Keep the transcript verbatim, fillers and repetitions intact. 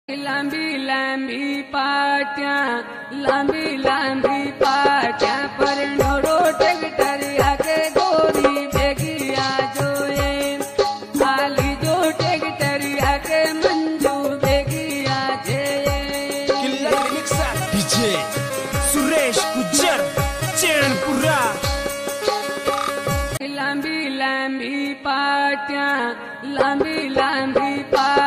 लांबी लांबी पाट्या लांबी लांबी पाट्या पर ढोरो ट्रैक्टर आके गोरी भेगी आजो ये आली जो ट्रैक्टर आके मंजू भेगी आजे किल्ला रिमिक्सा डीजे सुरेश गुज्जर चरणपुरा लांबी लांबी पाट्या लांबी लांबी पाट्या